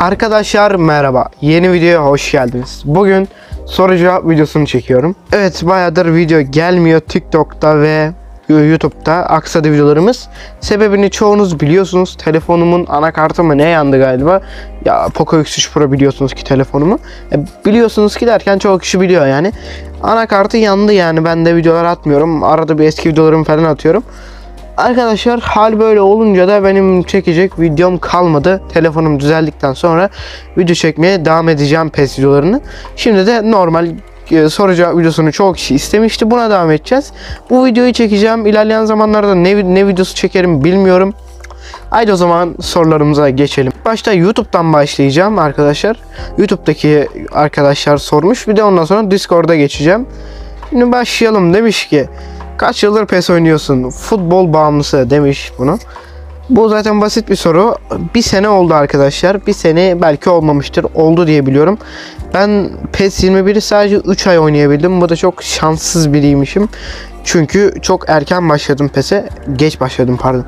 Arkadaşlar merhaba, yeni videoya hoş geldiniz. Bugün soru cevap videosunu çekiyorum. Evet, bayağıdır video gelmiyor TikTok'ta ve YouTube'da aksadı videolarımız. Sebebini çoğunuz biliyorsunuz. Telefonumun anakartı mı ne yandı galiba. Ya Poco X3 Pro biliyorsunuz ki telefonumu. Biliyorsunuz ki derken çoğu kişi biliyor yani. Anakartı yandı yani, ben de videolar atmıyorum. Arada bir eski videolarımı falan atıyorum. Arkadaşlar hal böyle olunca da benim çekecek videom kalmadı. Telefonum düzeldikten sonra video çekmeye devam edeceğim PES videolarını. Şimdi de normal soru cevap videosunu çok kişi istemişti. Buna devam edeceğiz. Bu videoyu çekeceğim. İlerleyen zamanlarda ne videosu çekerim bilmiyorum. Haydi o zaman sorularımıza geçelim. Başta YouTube'dan başlayacağım arkadaşlar. YouTube'daki arkadaşlar sormuş. Bir de ondan sonra Discord'a geçeceğim. Şimdi başlayalım. Demiş ki kaç yıldır PES oynuyorsun? Futbol bağımlısı demiş bunu. Bu zaten basit bir soru. Bir sene oldu arkadaşlar. Bir sene belki olmamıştır. Oldu diye biliyorum. Ben PES 21'i sadece 3 ay oynayabildim. Bu da çok şanssız biriymişim. Çünkü çok erken başladım PES'e. Geç başladım pardon.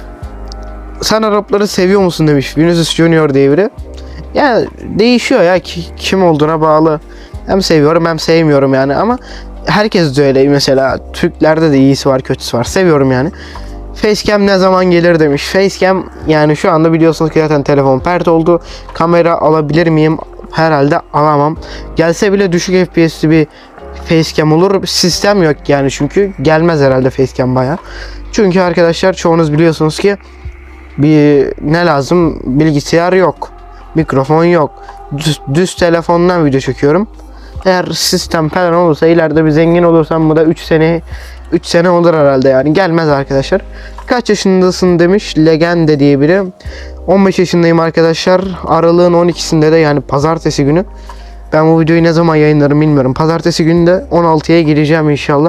Sen Arapları seviyor musun demiş Vinicius Junior diye biri. Yani değişiyor ya, kim olduğuna bağlı. Hem seviyorum hem sevmiyorum yani, ama herkes de öyle. Mesela Türklerde de iyisi var kötüsü var. Seviyorum yani. Facecam ne zaman gelir demiş. Facecam yani şu anda biliyorsunuz ki zaten telefon pert oldu. Kamera alabilir miyim? Herhalde alamam. Gelse bile düşük FPS'li bir Facecam olur. Sistem yok yani, çünkü gelmez herhalde Facecam baya. Çünkü arkadaşlar çoğunuz biliyorsunuz ki bir ne lazım? Bilgisayar yok. Mikrofon yok. Düz telefondan video çekiyorum. Eğer sistem falan olursa, ileride bir zengin olursam, bu da 3 sene olur herhalde yani. Gelmez arkadaşlar. Kaç yaşındasın demiş Legende diye biri. 15 yaşındayım arkadaşlar. Aralığın 12'sinde de, yani pazartesi günü. Ben bu videoyu ne zaman yayınlarım bilmiyorum. Pazartesi günü de 16'ya gireceğim inşallah.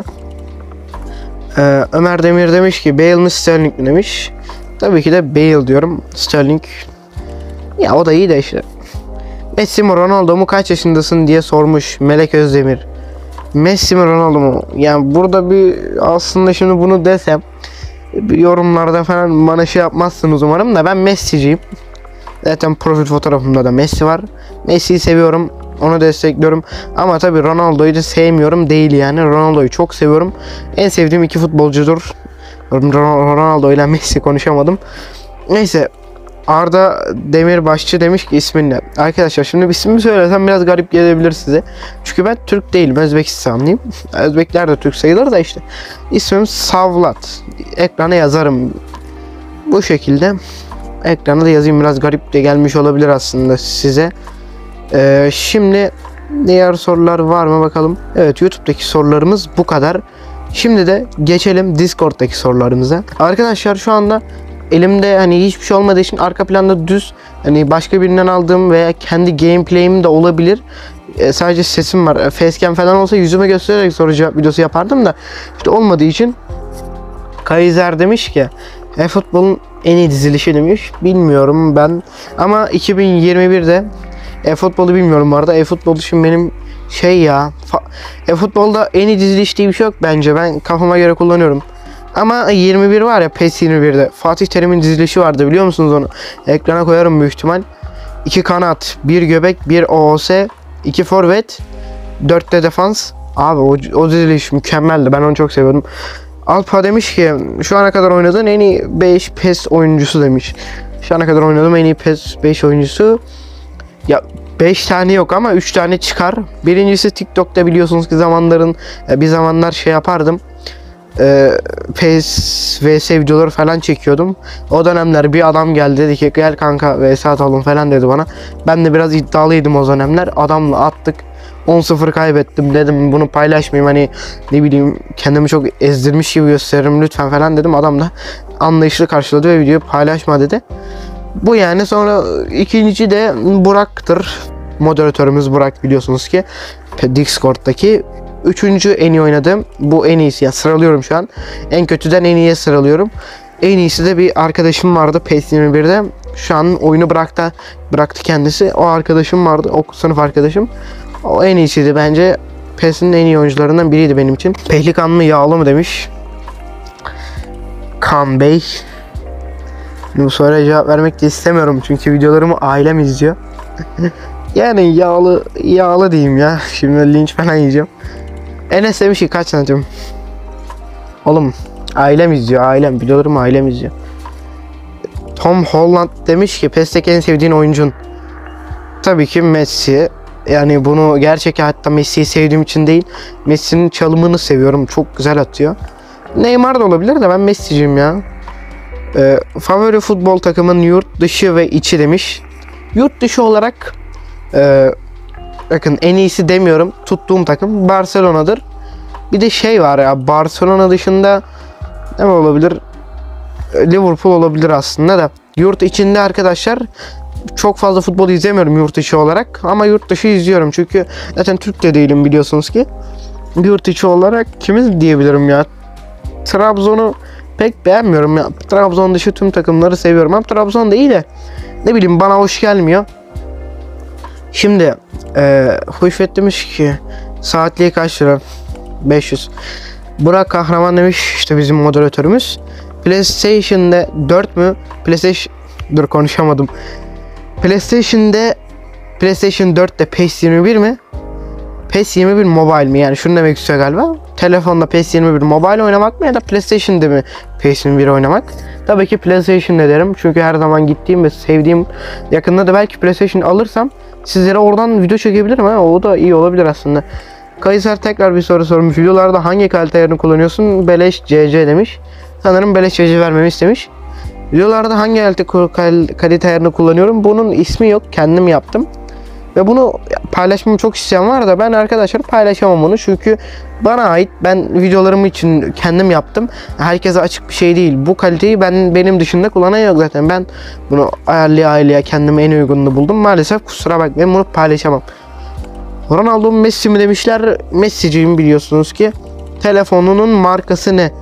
Ömer Demir demiş ki Bale mi Sterling mi demiş. Tabii ki de Bale diyorum. Sterling ya o da iyi de işte. Messi mi Ronaldo mu kaç yaşındasın diye sormuş Melek Özdemir. Messi mi Ronaldo mu? Yani burada bir aslında şimdi bunu desem bir yorumlarda falan bana şey yapmazsınız umarım da, ben Messi'ciyim. Zaten profil fotoğrafımda da Messi var. Messi'yi seviyorum. Onu destekliyorum. Ama tabii Ronaldo'yu da sevmiyorum değil yani. Ronaldo'yu çok seviyorum. En sevdiğim iki futbolcudur. Ronaldo ile Messi, konuşamadım. Neyse. Arda Demirbaşçı demiş ki ismin ne? Arkadaşlar şimdi ismimi söylesem biraz garip gelebilir size. Çünkü ben Türk değilim, Özbekistanlıyım. Özbekler de Türk sayılır da işte. İsmim Savlat. Ekrana yazarım. Bu şekilde. Ekrana da yazayım, biraz garip de gelmiş olabilir aslında size. Şimdi diğer sorular var mı bakalım. Evet, YouTube'daki sorularımız bu kadar. Şimdi de geçelim Discord'daki sorularımıza. Arkadaşlar şu anda elimde hani hiçbir şey olmadığı için arka planda düz, hani başka birinden aldığım veya kendi gameplay'im de olabilir. Sadece sesim var. Facecam falan olsa yüzüme göstererek soru cevap videosu yapardım da işte olmadığı için. Kaiser demiş ki futbolun en iyi dizilişi demiş. Bilmiyorum ben, ama 2021'de futbolu bilmiyorum bu arada. Futbol için benim şey ya, futbolda en iyi diziliş diye bir şey yok bence. Ben kafama göre kullanıyorum. Ama 21 var ya, PES 21'de Fatih Terim'in dizilişi vardı, biliyor musunuz onu? Ekrana koyarım büyük ihtimal. 2 kanat, 1 göbek, 1 OOS, 2 forvet, 4 de defans. Abi o diziliş mükemmeldi, ben onu çok seviyordum. Alpa demiş ki şu ana kadar oynadığın en iyi 5 PES oyuncusu demiş. Şu ana kadar oynadığım en iyi PES 5 oyuncusu. Ya 5 tane yok ama 3 tane çıkar. Birincisi TikTok'ta biliyorsunuz ki bir zamanlar şey yapardım. PES vs videoları falan çekiyordum. O dönemler bir adam geldi, dedi ki gel kanka vs atalım falan dedi bana. Ben de biraz iddialıydım o dönemler. Adamla attık. 10-0 kaybettim, dedim bunu paylaşmayayım, hani ne bileyim kendimi çok ezdirmiş gibi gösteririm lütfen falan dedim. Adam da anlayışlı karşıladı ve videoyu paylaşma dedi. Bu yani. Sonra ikinci de Burak'tır. Moderatörümüz Burak, biliyorsunuz ki Discord'daki. Üçüncü en iyi oynadığım, bu en iyisi ya, sıralıyorum şu an. En kötüden en iyiye sıralıyorum. En iyisi de bir arkadaşım vardı PES 21'de. Şu an oyunu bıraktı kendisi. O arkadaşım vardı, o sınıf arkadaşım. O en iyisiydi bence. PES'in en iyi oyuncularından biriydi benim için. Pehlikan mı yağlı mı demiş Kan Bey. Bu soruya cevap vermek de istemiyorum çünkü videolarımı ailem izliyor. Yani yağlı diyeyim ya. Şimdi linç falan yiyeceğim. Enes demiş ki kaç santim? Oğlum ailem izliyor, ailem biliyorum, ailem izliyor. Tom Holland demiş ki PES'teki en sevdiğin oyuncun. Tabii ki Messi. Yani bunu gerçek hayatta Messi'yi sevdiğim için değil, Messi'nin çalımını seviyorum. Çok güzel atıyor. Neymar da olabilir de ben Messi'ciyim ya. Favori futbol takımın yurt dışı ve içi demiş. Yurt dışı olarak bakın en iyisi demiyorum. Tuttuğum takım Barcelona'dır. Bir de şey var ya, Barcelona dışında ne olabilir? Liverpool olabilir aslında da. Yurt içinde arkadaşlar çok fazla futbol izlemiyorum yurt dışı olarak, ama yurt dışı izliyorum çünkü zaten Türk de değilim biliyorsunuz ki. Yurt içi olarak kimi diyebilirim ya? Trabzon'u pek beğenmiyorum ya. Trabzon dışı tüm takımları seviyorum ama Trabzon da iyi de ne bileyim, bana hoş gelmiyor. Şimdi Huşvet demiş ki saatliği kaç lira? 500. Burak Kahraman demiş, işte bizim moderatörümüz. PlayStation'da 4 mü? Dur konuşamadım. PlayStation 4'te PES 21 mi? PES 21 mobile mi? Yani şunu demek istiyor galiba. Telefonda PES 21 mobile oynamak mı ya da PlayStation'da mı PES 21 oynamak? Tabii ki PlayStation'da derim. Çünkü her zaman gittiğim ve sevdiğim, yakında da belki PlayStation alırsam sizlere oradan video çekebilirim ha. O da iyi olabilir aslında. Kayser tekrar bir soru sormuş. Videolarda hangi kalite ayarını kullanıyorsun? Beleş CC demiş. Sanırım beleş CC vermemi istemiş. Videolarda hangi kalite ayarını kullanıyorum? Bunun ismi yok. Kendim yaptım. Ve bunu paylaşmamı çok isteyen var da ben arkadaşlar paylaşamam onu. Çünkü bana ait. Ben videolarım için kendim yaptım. Herkese açık bir şey değil. Bu kaliteyi benim dışında kullanan yok zaten. Ben bunu ayarlaya kendime en uygununu buldum. Maalesef kusura bakmayın, bunu paylaşamam. Ronaldo Messi mi demişler. Messi'ciyim biliyorsunuz ki. Telefonunun markası ne?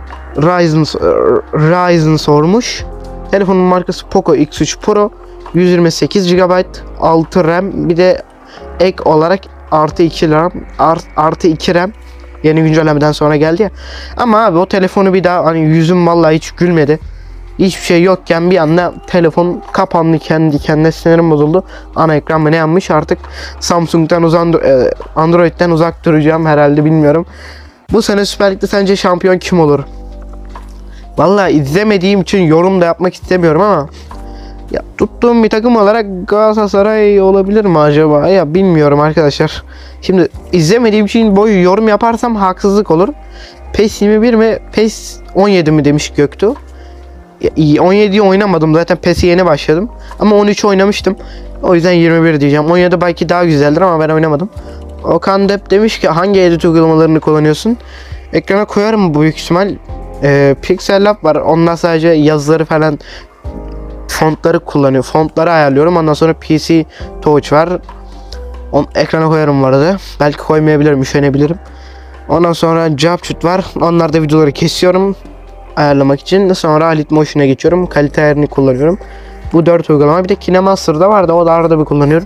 Ryzen sormuş. Telefonun markası Poco X3 Pro. 128 GB, 6 RAM, bir de ek olarak artı 2 RAM. Yeni güncellemeden sonra geldi ya. Ama abi o telefonu bir daha, hani yüzüm vallahi hiç gülmedi. Hiçbir şey yokken bir anda telefon kapandı, kendi kendine sinirim bozuldu. Ana ekran mı ne yanmış, artık Samsung'dan Android'den uzak duracağım herhalde, bilmiyorum. Bu sene Süper Lig'de sence şampiyon kim olur? Vallahi izlemediğim için yorum da yapmak istemiyorum ama ya tuttuğum bir takım olarak Galatasaray olabilir mi acaba? Ya bilmiyorum arkadaşlar. Şimdi izlemediğim için boyu yorum yaparsam haksızlık olur. PES 21 mi? PES 17 mi demiş Göktuğ. 17'yi oynamadım zaten, PES'e yeni başladım. Ama 13 oynamıştım. O yüzden 21 diyeceğim. 17 belki daha güzeldir ama ben oynamadım. Okan Dep demiş ki hangi edit uygulamalarını kullanıyorsun? Ekrana koyarım büyük ihtimal. Pixel Lab var. Ondan sadece yazıları falan, fontları kullanıyor. Fontları ayarlıyorum. Ondan sonra PC Touch var. Ekrana koyarım bu arada. Belki koymayabilirim, üşenebilirim. Ondan sonra Capcut var. Onlarda videoları kesiyorum ayarlamak için. Sonra Alit Motion'a geçiyorum. Kalite ayarını kullanıyorum. Bu 4 uygulama. Bir de KineMaster'da var da o da arada bir kullanıyorum.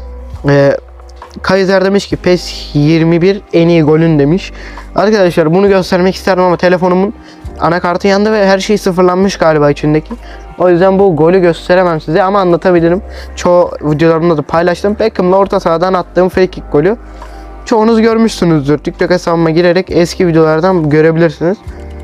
Kaiser demiş ki PES 21 en iyi golün demiş. Arkadaşlar bunu göstermek isterdim ama telefonumun anakartı yandı ve her şey sıfırlanmış galiba içindeki. O yüzden bu golü gösteremem size ama anlatabilirim. Çoğu videolarımda da paylaştım. Beckham'la orta sahadan attığım free kick golü. Çoğunuz görmüşsünüzdür. TikTok hesabıma girerek eski videolardan görebilirsiniz.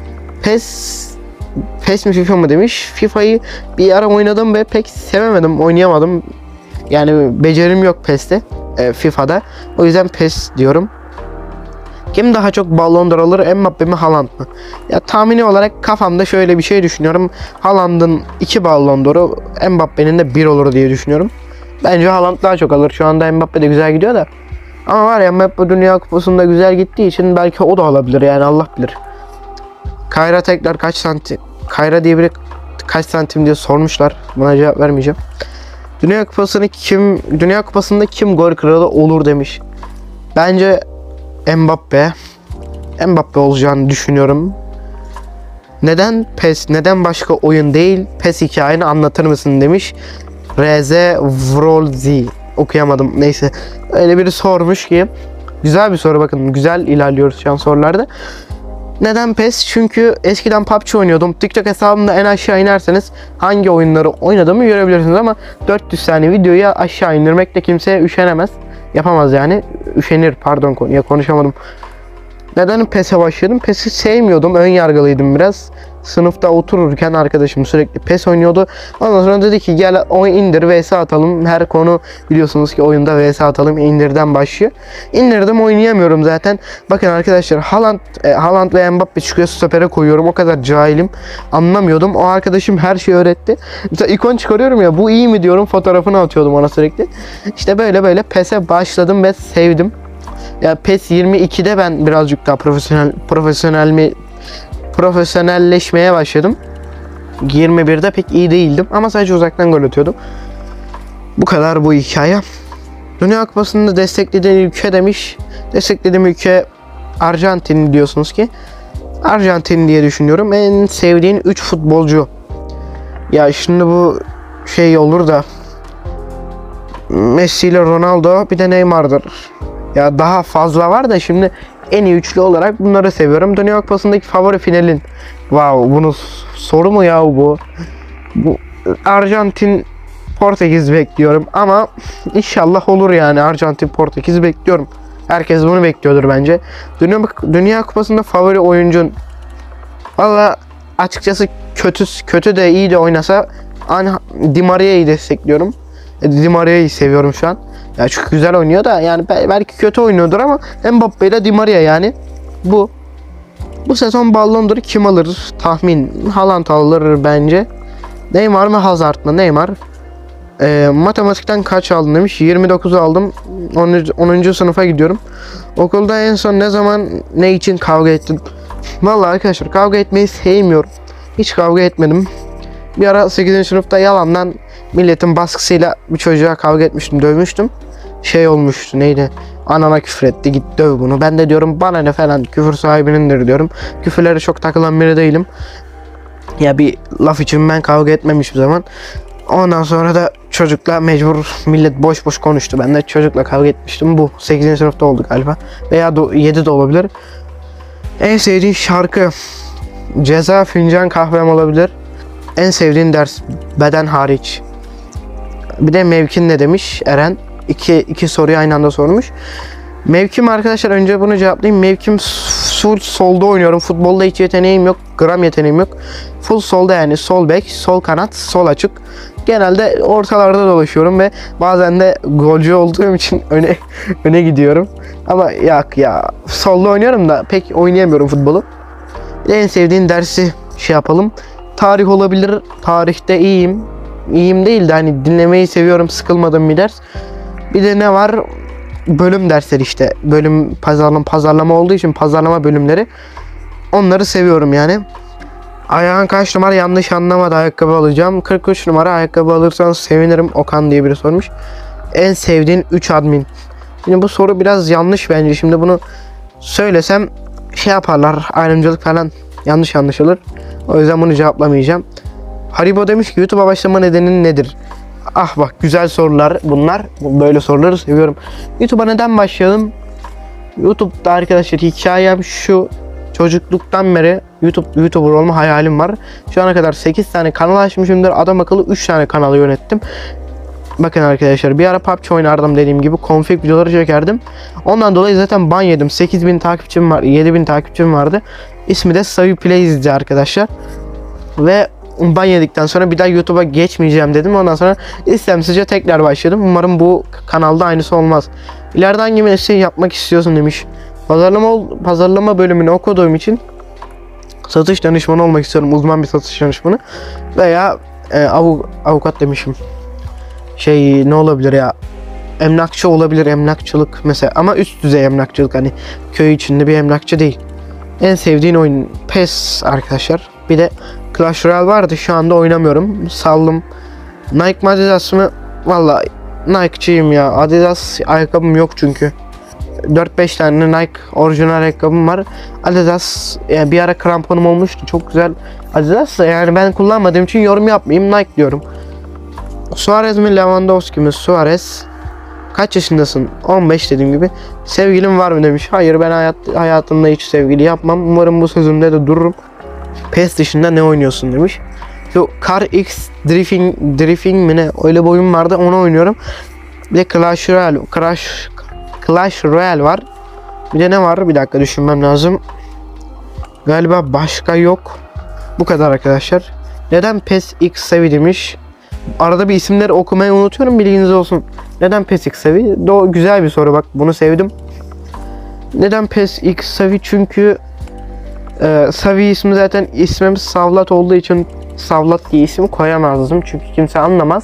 PES mi FIFA mı demiş. FIFA'yı bir ara oynadım ve pek sevemedim, oynayamadım. Yani becerim yok PES'te, FIFA'da. O yüzden PES diyorum. Kim daha çok Ballon d'Or alır, Mbappe mi Haaland mı? Ya tahmini olarak kafamda şöyle bir şey düşünüyorum. Haaland'ın 2 Ballon d'Or'u, Mbappe'nin de 1 olur diye düşünüyorum. Bence Haaland daha çok alır. Şu anda Mbappe de güzel gidiyor da. Ama var ya, Mbappe Dünya Kupası'nda güzel gittiği için belki o da alabilir, yani Allah bilir. Kayra tekrar kaç santim? Kayra diye biri kaç santim diye sormuşlar. Buna cevap vermeyeceğim. Dünya Kupası'nda kim gol kralı olur demiş. Bence Mbappe olacağını düşünüyorum. Neden PES? Neden başka oyun değil? PES hikayeni anlatır mısın demiş. Reze Vrolzi. Okuyamadım. Neyse. Öyle biri sormuş ki. Güzel bir soru, bakın. Güzel ilerliyoruz şu an sorularda. Neden PES? Çünkü eskiden PUBG oynuyordum. TikTok hesabımda en aşağı inerseniz hangi oyunları oynadığımı görebilirsiniz ama 400 tane videoyu aşağı indirmek de kimseye üşenemez. Yapamaz yani. Üşenir, pardon, konuya konuşamadım. Neden PES'e başladım? PES'i sevmiyordum. Ön yargılıydım biraz. Sınıfta otururken arkadaşım sürekli PES oynuyordu. Ondan sonra dedi ki gel oyun indir, vs atalım. Her konu biliyorsunuz ki oyunda vs atalım. İndirden başlıyor. İndirdim, oynayamıyorum zaten. Bakın arkadaşlar, Haaland ve Mbappe çıkıyor, stopere koyuyorum. O kadar cahilim. Anlamıyordum. O arkadaşım her şeyi öğretti. Mesela ikon çıkarıyorum ya, bu iyi mi diyorum, fotoğrafını atıyordum ona sürekli. İşte böyle PES'e başladım ve sevdim. Ya PES 22'de ben birazcık daha profesyonelleşmeye başladım. 21'de pek iyi değildim ama sadece uzaktan gol atıyordum. Bu kadar bu hikaye. Dünya Kupası'nda desteklediğim ülke demiş. Desteklediğim ülke Arjantin diyorsunuz ki. Arjantin diye düşünüyorum. En sevdiğin 3 futbolcu. Ya şimdi bu şey olur da Messi ile Ronaldo, bir de Neymar'dır. Ya daha fazla var da şimdi en iyi üçlü olarak bunları seviyorum. Dünya Kupası'ndaki favori finalin. Wow, bunu soru mu ya bu? Bu Arjantin Portekiz bekliyorum ama inşallah olur yani. Arjantin Portekiz bekliyorum. Herkes bunu bekliyordur bence. Dünya Kupası'nda favori oyuncun, valla açıkçası kötü de iyi de oynasa Di Maria'yı destekliyorum. Di Maria'yı seviyorum şu an. Ya çünkü güzel oynuyor da yani belki kötü oynuyordur ama Mbappe ile Di Maria yani bu sezon Ballon d'Or'u kim alır? Tahmin Haaland alır bence. Neymar mı Hazard mı? Neymar. Matematikten kaç aldın demiş. 29 aldım. 10. sınıfa gidiyorum. Okulda en son ne zaman ne için kavga ettin? Vallahi arkadaşlar, kavga etmeyi sevmiyorum. Hiç kavga etmedim. Bir ara 8. sınıfta yalandan milletin baskısıyla bir çocuğa kavga etmiştim, dövmüştüm. Şey olmuştu, neydi? Anana küfür etti, git döv bunu. Ben de diyorum bana ne falan, küfür sahibinindir diyorum. Küfürlere çok takılan biri değilim. Ya bir laf için ben kavga etmemiş bir zaman. Ondan sonra da çocukla mecbur, millet boş boş konuştu. Ben de çocukla kavga etmiştim. Bu 8. sınıfta oldu galiba. Veya 7 de olabilir. En sevdiğin şarkı Ceza, Fincan Kahvem olabilir. En sevdiğin ders beden hariç. Bir de mevkin ne demiş Eren. İki soruyu aynı anda sormuş. Mevkim arkadaşlar, önce bunu cevaplayayım. Mevkim full solda oynuyorum. Futbolda hiç yeteneğim yok. Gram yeteneğim yok. Full solda yani. Sol bek, sol kanat, sol açık. Genelde ortalarda dolaşıyorum ve bazen de golcü olduğum için öne gidiyorum. Ama ya solda oynuyorum da pek oynayamıyorum futbolu. En sevdiğin dersi şey yapalım. Tarih olabilir. Tarihte iyiyim. İyiyim değil de hani dinlemeyi seviyorum. Sıkılmadığım bir ders. Bir de ne var? Bölüm dersleri işte. Bölüm pazarlama olduğu için pazarlama bölümleri. Onları seviyorum yani. Ayağın kaç numara? Yanlış anlamadı, ayakkabı alacağım. 43 numara ayakkabı alırsan sevinirim. Okan diye biri sormuş. En sevdiğin 3 admin. Şimdi bu soru biraz yanlış bence. Şimdi bunu söylesem şey yaparlar. Ayrımcılık falan yanlış anlaşılır. O yüzden bunu cevaplamayacağım. Haribo demiş ki YouTube'a başlama nedenin nedir? Ah bak, güzel sorular bunlar. Böyle soruları seviyorum. YouTube'a neden başladım? YouTube'da arkadaşlar hikayem şu. Çocukluktan beri YouTuber olma hayalim var. Şu ana kadar 8 tane kanal açmışımdır. Adam akıllı 3 tane kanalı yönettim. Bakın arkadaşlar, bir ara PUBG oynardım dediğim gibi. Config videoları çekerdim. Ondan dolayı zaten ban yedim. 8000 takipçim var, 7000 takipçim vardı. İsmi de Savi Plays'di arkadaşlar. Ve ban yedikten sonra bir daha YouTube'a geçmeyeceğim dedim. Ondan sonra istemsizce tekrar başladım. Umarım bu kanalda aynısı olmaz. İleride hangi mesleği yapmak istiyorsun demiş. Pazarlama bölümünü okuduğum için satış danışmanı olmak istiyorum. Uzman bir satış danışmanı. Veya avukat demişim. Ne olabilir ya? Emlakçı olabilir, emlakçılık mesela. Ama üst düzey emlakçılık, hani köy içinde bir emlakçı değil. En sevdiğin oyun PES arkadaşlar. Bir de Clash Royale vardı, şu anda oynamıyorum. Saldım. Nike mi Adidas mı? Valla Nike'çıyım ya. Adidas ayakkabım yok çünkü. 4-5 tane Nike orijinal ayakkabım var. Adidas yani bir ara kramponum olmuştu. Çok güzel. Adidas da yani ben kullanmadığım için yorum yapmayayım. Nike diyorum. Suarez mi Lewandowski mi? Suarez. Kaç yaşındasın? 15 dediğim gibi. Sevgilin var mı demiş. Hayır, ben hayatımda hiç sevgili yapmam. Umarım bu sözümde de dururum. PES dışında ne oynuyorsun demiş. Şu Car X Drifting mi ne? Öyle bir oyun vardı, onu oynuyorum. Bir de Clash Royale var. Bir de ne var? Bir dakika düşünmem lazım. Galiba başka yok. Bu kadar arkadaşlar. Neden PES X sevi demiş. Arada bir isimleri okumayı unutuyorum, bilginiz olsun. Neden PES X sevi? Güzel bir soru, bak bunu sevdim. Neden PES X sevi? Çünkü Savi ismi zaten ismimiz Savlat olduğu için Savlat diye isim koyamazdım. Çünkü kimse anlamaz.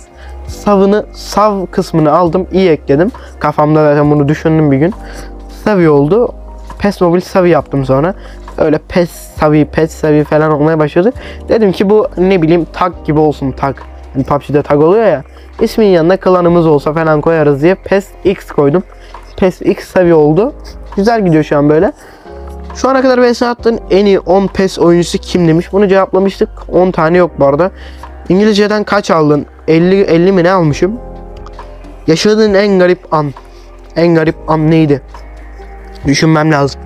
Sav kısmını aldım, iyi ekledim. Kafamda zaten bunu düşündüm bir gün. Savi oldu. PES Mobile Savi yaptım sonra. Öyle PES Savi falan olmaya başladı. Dedim ki bu ne bileyim tag gibi olsun, tag. Yani PUBG'de tag oluyor ya. İsmin yanına klanımız olsa falan koyarız diye PES X koydum. PES X Savi oldu. Güzel gidiyor şu an böyle. Şu ana kadar vs attığın en iyi 10 PES oyuncusu kim demiş. Bunu cevaplamıştık. 10 tane yok bu arada. İngilizceden kaç aldın? 50 mi ne almışım? Yaşadığın en garip an. En garip an neydi? Düşünmem lazım.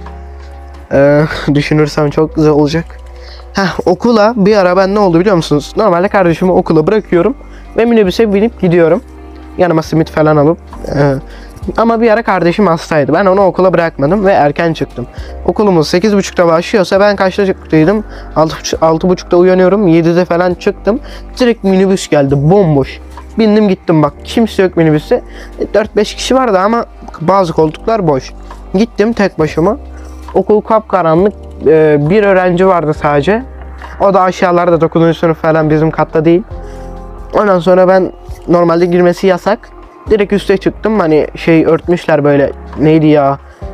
Düşünürsem çok güzel olacak. Okula bir ara ben ne oldu biliyor musunuz? Normalde kardeşimi okula bırakıyorum ve minibüse binip gidiyorum. Yanıma simit falan alıp. Ama bir ara kardeşim hastaydı. Ben onu okula bırakmadım ve erken çıktım. Okulumuz 8.30'da başlıyorsa ben kaçta çıktıydım? 6.30'da uyanıyorum. 7'de falan çıktım. Direkt minibüs geldi. Bomboş. Bindim gittim bak. Kimse yok minibüste. 4-5 kişi vardı ama bazı koltuklar boş. Gittim tek başıma. Okul kapkaranlık. Bir öğrenci vardı sadece. O da aşağılarda 9. sınıf falan, bizim katta değil. Ondan sonra ben normalde girmesi yasak. Direkt üste çıktım, hani örtmüşler böyle, neydi ya,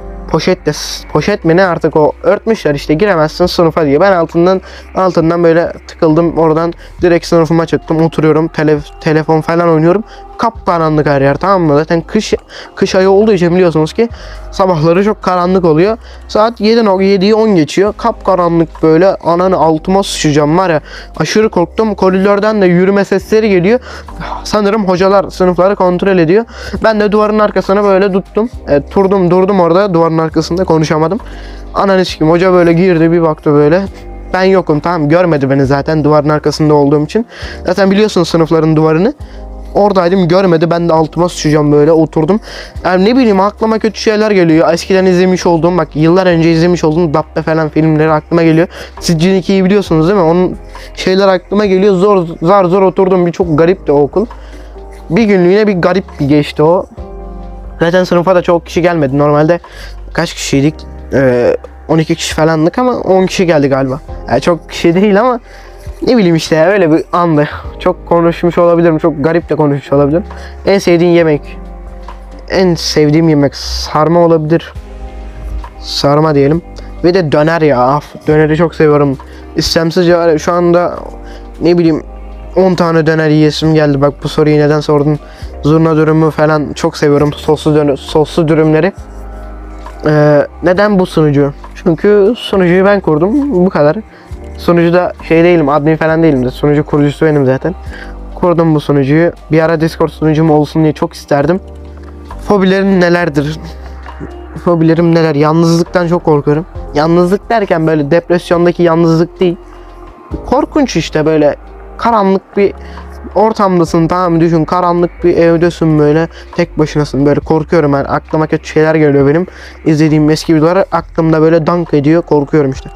poşet mi ne artık, o örtmüşler işte, giremezsin sınıfa diye. Ben altından böyle tıkıldım, oradan direkt sınıfıma çıktım, oturuyorum, telefon falan oynuyorum. Kapkaranlık her yer, tamam mı? Zaten kış ayı olduğu için biliyorsunuz ki sabahları çok karanlık oluyor. Saat 7'yi 10 geçiyor. Kapkaranlık böyle, ananı altıma sıçacağım var ya. Aşırı korktum. Koridordan da yürüme sesleri geliyor. Sanırım hocalar sınıfları kontrol ediyor. Ben de duvarın arkasına böyle tuttum. Durdum orada duvarın arkasında, konuşamadım. Ananı sikim, hoca böyle girdi, bir baktı böyle. Ben yokum, tamam, görmedi beni zaten duvarın arkasında olduğum için. Zaten biliyorsunuz sınıfların duvarını. Oradaydım, görmedi, ben de altıma sıçacağım böyle, oturdum. Yani ne bileyim, aklıma kötü şeyler geliyor. Eskiden izlemiş olduğum, bak yıllar önce izlemiş olduğum Dabbe falan filmleri aklıma geliyor. Siz Cin 2'yi biliyorsunuz değil mi? Onun şeyler aklıma geliyor. Zor oturdum, bir çok garipti o okul. Bir günlüğüne bir garip bir geçti o. Zaten sınıfa da çok kişi gelmedi. Normalde kaç kişiydik? 12 kişi falandık ama 10 kişi geldi galiba. Yani çok kişi değil ama ne bileyim işte ya, öyle bir andı. Çok konuşmuş olabilirim, çok garip de konuşmuş olabilirim. En sevdiğin yemek? En sevdiğim yemek sarma olabilir. Sarma diyelim. Ve de döner ya. Döneri çok seviyorum. İstemsizce var ya, şu anda ne bileyim 10 tane döner yiyesim geldi. Bak bu soruyu neden sordun? Zurna dürümü falan çok seviyorum. Soslu dürümleri. Neden bu sunucu? Çünkü sunucuyu ben kurdum. Bu kadar. Sunucuda değilim, admin falan değilim de. Sunucu kurucusu benim zaten. Kurdum bu sunucuyu. Bir ara Discord sunucum olsun diye çok isterdim. Fobilerim nelerdir? Fobilerim neler? Yalnızlıktan çok korkuyorum. Yalnızlık derken böyle depresyondaki yalnızlık değil. Korkunç işte, böyle karanlık bir ortamdasın, tamam mı? Düşün, karanlık bir evdesin, böyle tek başınasın, böyle korkuyorum ben. Aklıma kötü şeyler geliyor benim. İzlediğim eski videolar aklımda böyle dank ediyor, korkuyorum işte.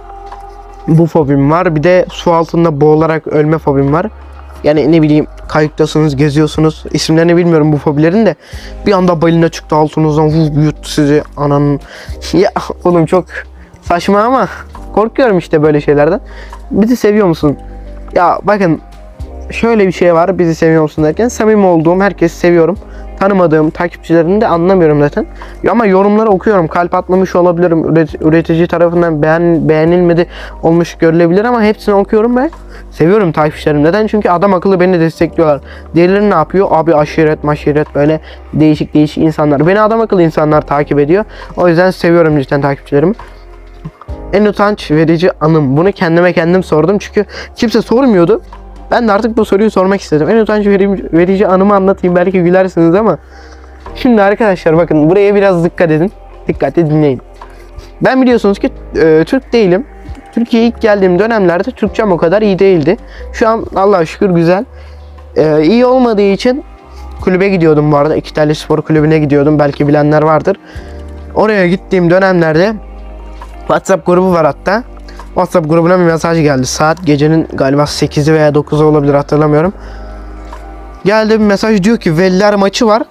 Bu fobim var. Bir de su altında boğularak ölme fobim var. Yani ne bileyim, kayıktasınız, geziyorsunuz. İsimlerini bilmiyorum bu fobilerin de. Bir anda balina çıktı altınızdan, yuttu sizi, ananın. Ya oğlum çok saçma ama korkuyorum işte böyle şeylerden. Bizi seviyor musun? Ya bakın, şöyle bir şey var, bizi seviyor musun derken, samimi olduğum herkesi seviyorum. Tanımadığım takipçilerini de anlamıyorum zaten. Ama yorumları okuyorum. Kalp atmamış olabilirim. Üretici tarafından beğenilmedi olmuş görülebilir ama hepsini okuyorum ve seviyorum takipçilerimi. Neden? Çünkü adam akıllı beni destekliyorlar. Diğerleri ne yapıyor? Abi aşiret böyle değişik insanlar. Beni adam akıllı insanlar takip ediyor. O yüzden seviyorum cidden takipçilerimi. En utanç verici anım. Bunu kendim sordum çünkü kimse sormuyordu. Ben de artık bu soruyu sormak istedim. En utanç verici anımı anlatayım. Belki gülersiniz ama Şimdi arkadaşlar bakın buraya biraz dikkat edin. Dikkatli dinleyin. Ben biliyorsunuz ki Türk değilim. Türkiye'ye ilk geldiğim dönemlerde Türkçem o kadar iyi değildi. Şu an Allah'a şükür güzel. İyi olmadığı için kulübe gidiyordum bu arada. İki Spor Kulübü'ne gidiyordum. Belki bilenler vardır. Oraya gittiğim dönemlerde WhatsApp grubu var hatta. WhatsApp grubuna bir mesaj geldi. Saat gecenin galiba 8'i veya 9'u olabilir, hatırlamıyorum. Geldi bir mesaj, diyor ki veliler maçı var.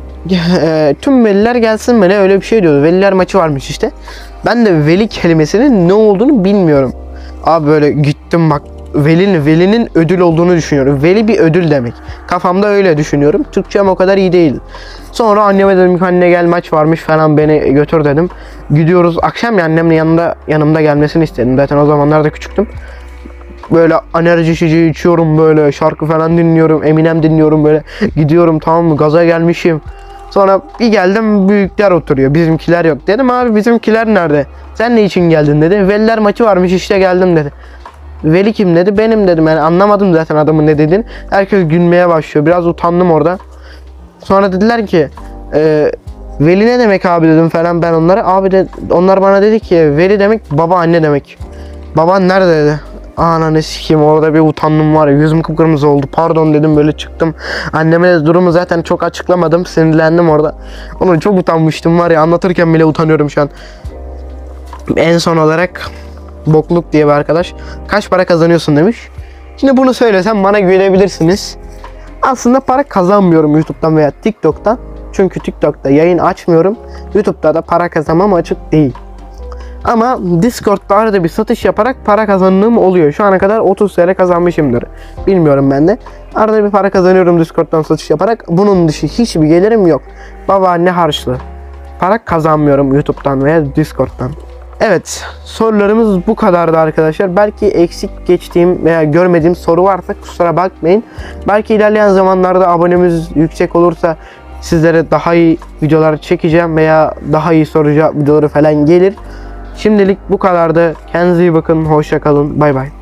Tüm veliler gelsin mi, ne öyle bir şey diyordu. Veliler maçı varmış işte. Ben de veli kelimesinin ne olduğunu bilmiyorum. Abi böyle gittim bak, velinin ödül olduğunu düşünüyorum. Veli bir ödül demek. Kafamda öyle düşünüyorum. Türkçem o kadar iyi değil. Sonra anneme dedim ki anne gel maç varmış falan, beni götür dedim. Gidiyoruz. Akşam ya annemin yanımda gelmesini istedim. Zaten o zamanlar da küçüktüm. Böyle enerji içeceği içiyorum, böyle şarkı falan dinliyorum. Eminem dinliyorum böyle. Gidiyorum, tamam mı, gaza gelmişim. Sonra bir geldim, büyükler oturuyor. Bizimkiler yok. Dedim abi bizimkiler nerede? Sen ne için geldin dedi. Veliler maçı varmış işte geldim dedi. Veli kim dedi. Benim dedim. Yani anlamadım zaten adamın ne dediğini. Herkes gülmeye başlıyor. Biraz utandım orada. Sonra dediler ki veli ne demek abi dedim falan ben onlara. Abi de onlar bana dedi ki veli demek baba anne demek. Baban nerede dedi. Ananı sikeyim, orada bir utandım var ya, yüzüm kıpkırmızı oldu. Pardon dedim, böyle çıktım. Anneme de durumu zaten çok açıklamadım. Sinirlendim orada. Onu çok utanmıştım var ya, anlatırken bile utanıyorum şu an. En son olarak Bokluk diye bir arkadaş kaç para kazanıyorsun demiş. Şimdi bunu söylesem bana gülebilirsiniz. Aslında para kazanmıyorum YouTube'dan veya TikTok'tan. Çünkü TikTok'ta yayın açmıyorum. YouTube'da da para kazanmam açık değil. Ama Discord'da arada bir satış yaparak para kazandığım oluyor. Şu ana kadar 30 TL kazanmışımdır. Bilmiyorum ben de. Arada bir para kazanıyorum Discord'dan satış yaparak. Bunun dışı hiçbir gelirim yok. Babaanne harçlı. Para kazanmıyorum YouTube'dan veya Discord'dan. Evet, sorularımız bu kadardı arkadaşlar. Belki eksik geçtiğim veya görmediğim soru varsa kusura bakmayın. Belki ilerleyen zamanlarda abonemiz yüksek olursa sizlere daha iyi videolar çekeceğim veya daha iyi soru cevap videoları falan gelir. Şimdilik bu kadardı. Kendinize iyi bakın. Hoşça kalın. Bay bay.